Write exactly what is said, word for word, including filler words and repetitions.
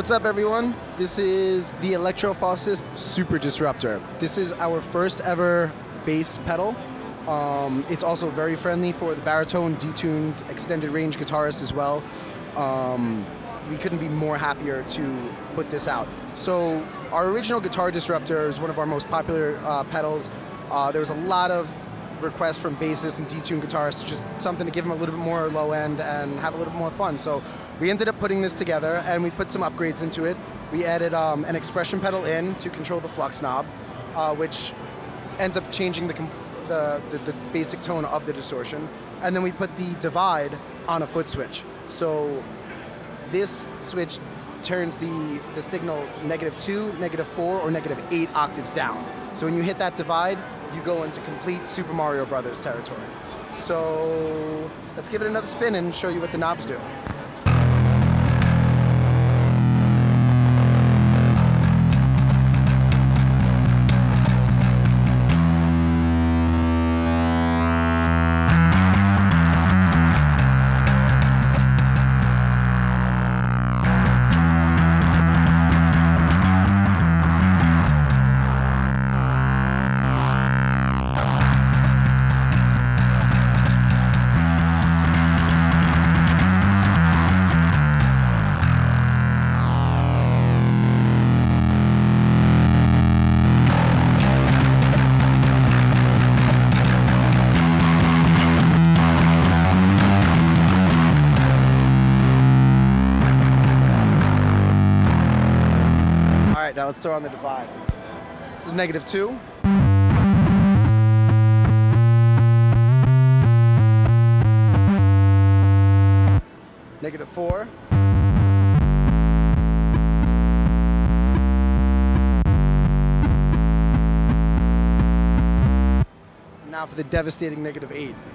What's up, everyone? This is the Electro-Faucist Super Disruptor. This is our first ever bass pedal. Um, it's also very friendly for the baritone, detuned, extended range guitarists as well. Um, we couldn't be more happier to put this out. So our original Guitar Disruptor is one of our most popular uh, pedals. Uh, there was a lot of requests from bassists and detuned guitarists, just something to give them a little bit more low end and have a little bit more fun. So we ended up putting this together and we put some upgrades into it. We added um, an expression pedal in to control the flux knob, uh, which ends up changing the, the, the, the basic tone of the distortion. And then we put the divide on a foot switch. So this switch turns the, the signal negative two, negative four, or negative eight octaves down. So when you hit that divide, you go into complete Super Mario Brothers territory. So let's give it another spin and show you what the knobs do. All right, now let's throw on the divide. This is negative two. Negative four. And now for the devastating negative eight.